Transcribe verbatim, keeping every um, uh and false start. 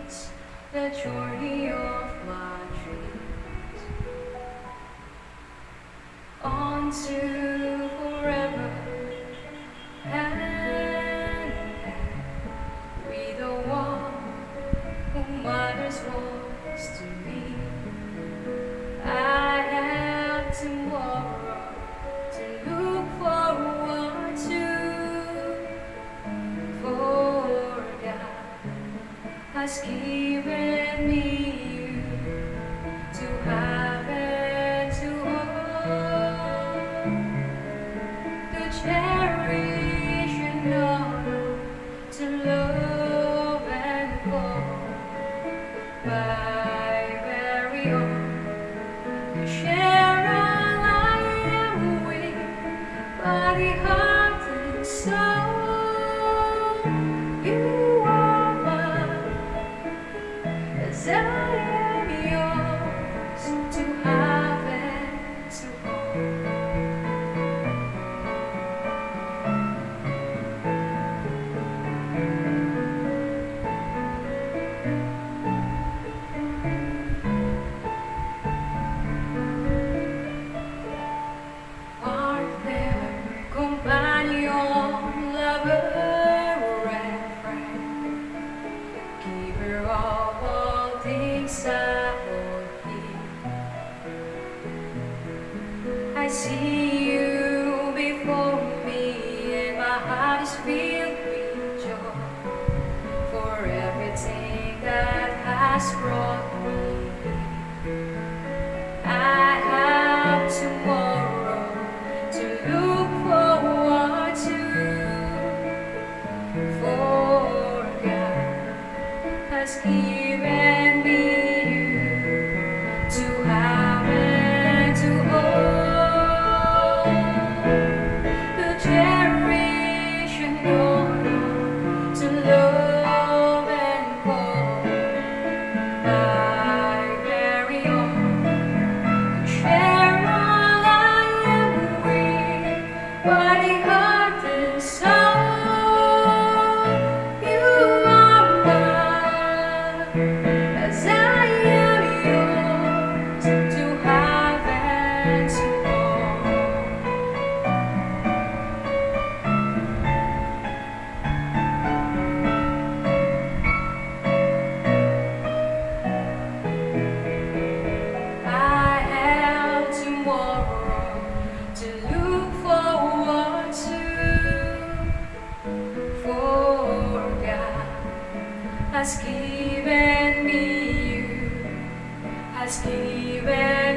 is the journey of my dreams. On to forever, hand in hand, with the one who matters most to me. I have tomorrow to look forward to, for God has given me you to have and to hold, to cherish and honor, to love and call my very own, to share all I am with, body, heart and soul. You are mine, as I am yours, to have and to hold. Partner, companion, lover and friend, giver of all things I hold dear. I see you before me, and my heart is filled with joy for everything that has brought me here. I have tomorrow to look forward to, for God has given me you to have and to hold, to cherish and honor, to love and call my very own, to share all I am with, body, heart and soul. You are mine, as I am yours, to have and to hold. I have tomorrow to look forward to, for God has given me you, has given